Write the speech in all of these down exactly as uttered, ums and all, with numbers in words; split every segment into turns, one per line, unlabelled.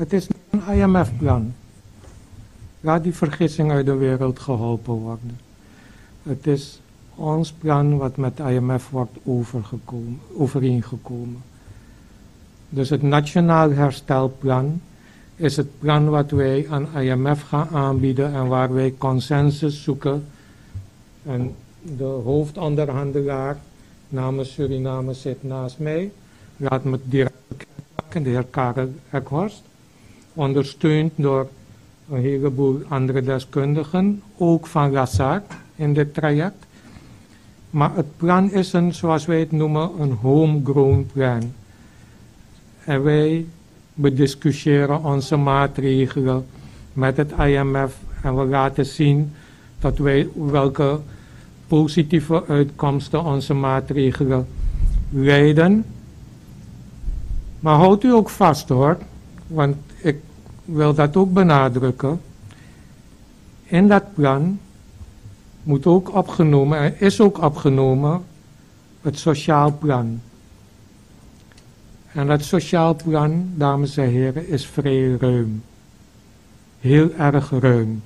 Het is een I M F-plan. Laat die vergissing uit de wereld geholpen worden. Het is ons plan wat met I M F wordt overgekomen, overeengekomen. Dus het Nationaal Herstelplan is het plan wat wij aan I M F gaan aanbieden en waar wij consensus zoeken. En de hoofdonderhandelaar namens Suriname zit naast mij. Laat me het direct bekendmaken, de heer Karel Ekhorst. Ondersteund door een heleboel andere deskundigen, ook van Lazard in dit traject. Maar het plan is een, zoals wij het noemen, een homegrown plan. En wij bediscussiëren onze maatregelen met het I M F en we laten zien dat wij welke positieve uitkomsten onze maatregelen leiden. Maar houdt u ook vast hoor, want ik wil dat ook benadrukken. In dat plan moet ook opgenomen, en is ook opgenomen, het sociaal plan. En dat sociaal plan, dames en heren, is vrij ruim. Heel erg ruim.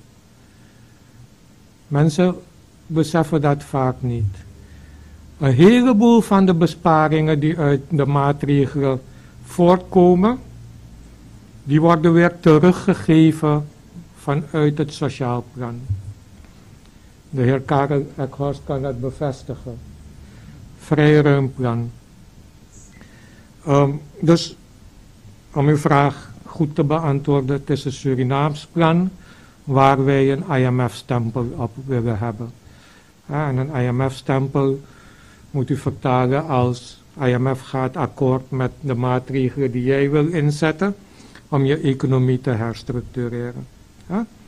Mensen beseffen dat vaak niet. Een heleboel van de besparingen die uit de maatregelen voortkomen, die worden weer teruggegeven vanuit het sociaal plan. De heer Karel Ekhorst kan dat bevestigen. Vrij ruim plan. Um, dus, om uw vraag goed te beantwoorden, het is een Surinaams plan waar wij een I M F-stempel op willen hebben. Ja, en een I M F-stempel moet u vertalen als I M F gaat akkoord met de maatregelen die jij wil inzetten om je economie te herstructureren. Ja?